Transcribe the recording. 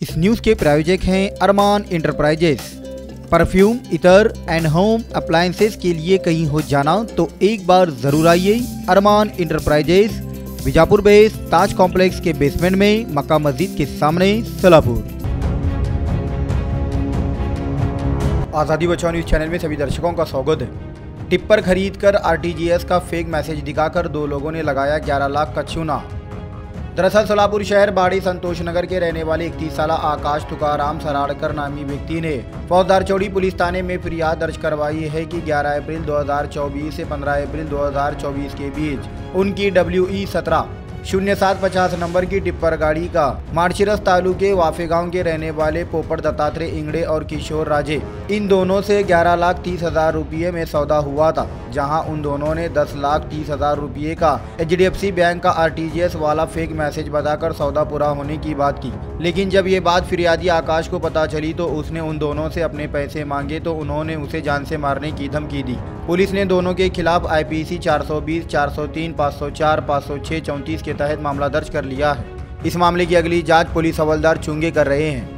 इस न्यूज के प्रायोजक हैं अरमान इंटरप्राइजेस। परफ्यूम, इतर एंड होम अप्लायंसेस के लिए कहीं हो जाना तो एक बार जरूर आइए Armaan enterprises, Bijapur base, Taj complex के बेसमेंट में, मक्का मस्जिद के सामने, सोलापुर। आज़ादी बचाओ न्यूज चैनल में सभी दर्शकों का स्वागत है। टिप्पर खरीदकर आरटीजीएस का फेक मैसेज दिखाकर दो लोगों ने लगाया 11 लाख का चूना। दरअसल सोलापुर शहर बाड़ी संतोष नगर के रहने वाले 31 साल आकाश तुकाराम सराड़कर नामी व्यक्ति ने फौजदार चौड़ी पुलिस थाने में फरियाद दर्ज करवाई है कि 11 अप्रैल 2024 से 15 अप्रैल 2024 के बीच उनकी WE 170750 नंबर की टिप्पर गाड़ी का मार्चिरस तालुके वाफे गांव के रहने वाले पोपट दत्तात्रेय इंगड़े और किशोर राजे, इन दोनों से 11,30,000 रुपये में सौदा हुआ था, जहां उन दोनों ने 10,30,000 रुपये का HDFC बैंक का RTGS वाला फेक मैसेज बताकर सौदा पूरा होने की बात की। लेकिन जब ये बात फिरियादी आकाश को पता चली तो उसने उन दोनों से अपने पैसे मांगे तो उन्होंने उसे जान से मारने की धमकी दी। पुलिस ने दोनों के खिलाफ IPC 420, 403, 504, 506, 34 के तहत मामला दर्ज कर लिया है। इस मामले की अगली जांच पुलिस हवलदार चुंगे कर रहे हैं।